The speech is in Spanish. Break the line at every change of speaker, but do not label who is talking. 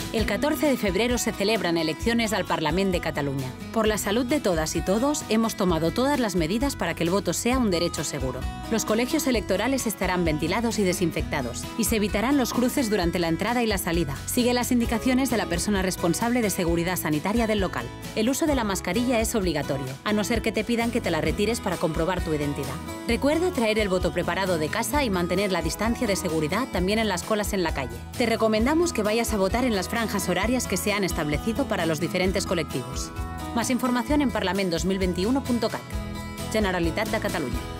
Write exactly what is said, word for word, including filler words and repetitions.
El catorce de febrero se celebran elecciones al Parlament de Cataluña. Por la salud de todas y todos, hemos tomado todas las medidas para que el voto sea un derecho seguro. Los colegios electorales estarán ventilados y desinfectados, y se evitarán los cruces durante la entrada y la salida. Sigue las indicaciones de la persona responsable de seguridad sanitaria del local. El uso de la mascarilla es obligatorio, a no ser que te pidan que te la retires para comprobar tu identidad. Recuerda traer el voto preparado de casa y mantener la distancia de seguridad también en las colas en la calle. Te recomendamos que vayas a votar en las franjas horarias que se han establecido para los diferentes colectivos. Más información en parlament dos mil veintiuno punto cat. Generalitat de Catalunya.